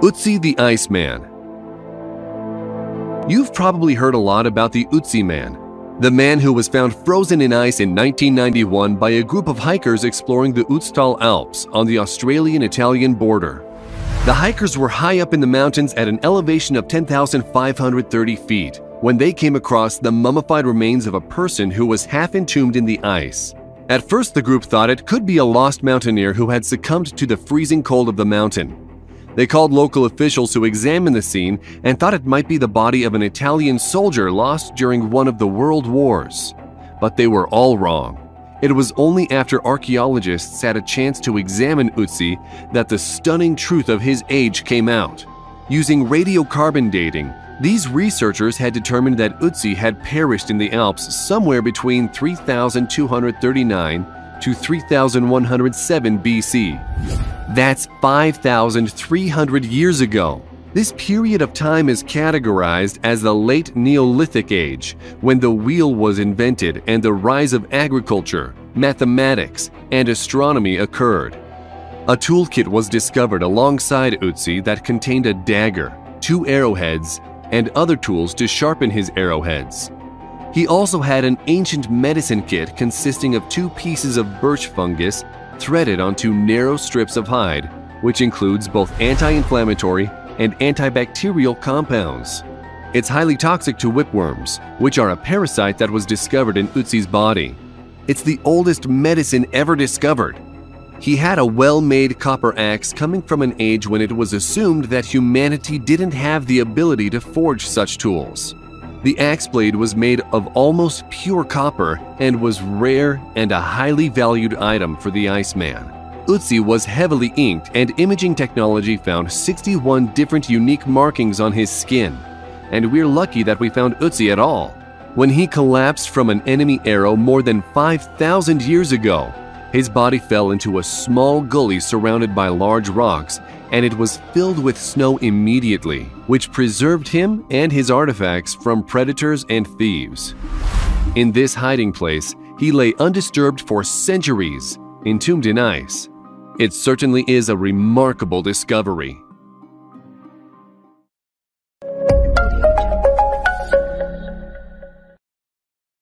Ötzi the Iceman. You've probably heard a lot about the Ötzi Man, the man who was found frozen in ice in 1991 by a group of hikers exploring the Ötztal Alps on the Australian-Italian border. The hikers were high up in the mountains at an elevation of 10,530 feet when they came across the mummified remains of a person who was half entombed in the ice. At first, the group thought it could be a lost mountaineer who had succumbed to the freezing cold of the mountain. They called local officials who examined the scene and thought it might be the body of an Italian soldier lost during one of the world wars. But they were all wrong. It was only after archaeologists had a chance to examine Ötzi that the stunning truth of his age came out. Using radiocarbon dating, these researchers had determined that Ötzi had perished in the Alps somewhere between 3,239 to 3,107 BC. That's 5,300 years ago. This period of time is categorized as the late Neolithic age, when the wheel was invented and the rise of agriculture, mathematics, and astronomy occurred. A toolkit was discovered alongside Ötzi that contained a dagger, 2 arrowheads, and other tools to sharpen his arrowheads. He also had an ancient medicine kit consisting of 2 pieces of birch fungus threaded onto narrow strips of hide, which includes both anti-inflammatory and antibacterial compounds. It's highly toxic to whipworms, which are a parasite that was discovered in Ötzi's body. It's the oldest medicine ever discovered. He had a well-made copper axe coming from an age when it was assumed that humanity didn't have the ability to forge such tools. The axe blade was made of almost pure copper and was rare and a highly valued item for the Iceman. Ötzi was heavily inked, and imaging technology found 61 different unique markings on his skin. And we're lucky that we found Ötzi at all. When he collapsed from an enemy arrow more than 5,000 years ago, his body fell into a small gully surrounded by large rocks, and it was filled with snow immediately, which preserved him and his artifacts from predators and thieves. In this hiding place, he lay undisturbed for centuries, entombed in ice. It certainly is a remarkable discovery.